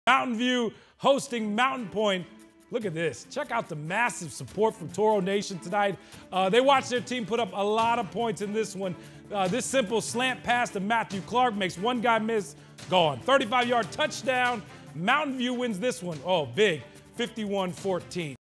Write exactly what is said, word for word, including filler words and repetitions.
Mountain View hosting Mountain Point. Look at this. Check out the massive support from Toro Nation tonight. Uh, they watched their team put up a lot of points in this one. Uh, this simple slant pass to Matthew Clark makes one guy miss, gone. thirty-five yard touchdown. Mountain View wins this one. Oh, big, fifty-one fourteen.